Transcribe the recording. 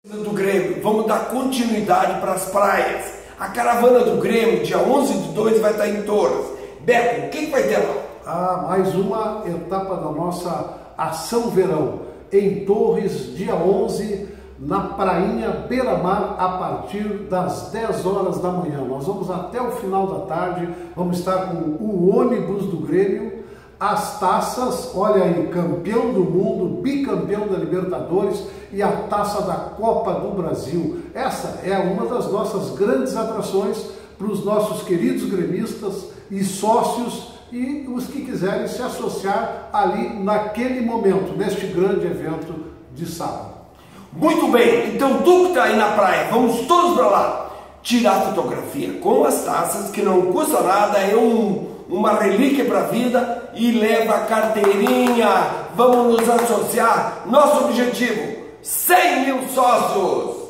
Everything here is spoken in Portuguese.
Do Grêmio, vamos dar continuidade para as praias. A caravana do Grêmio, dia 11/2, vai estar em Torres. Beto, o que vai ter lá? Mais uma etapa da nossa Ação Verão, em Torres, dia 11, na prainha Beira-Mar, a partir das 10 horas da manhã. Nós vamos até o final da tarde, vamos estar com o ônibus do Grêmio, as taças, olha aí, campeão do mundo, bicampeão da Libertadores e a taça da Copa do Brasil. Essa é uma das nossas grandes atrações para os nossos queridos gremistas e sócios e os que quiserem se associar ali naquele momento, neste grande evento de sábado. Muito bem, então tu que está aí na praia, vamos todos para lá tirar fotografia com as taças, que não custa nada, é uma relíquia para a vida, e leva a carteirinha. Vamos nos associar. Nosso objetivo, 100 mil sócios.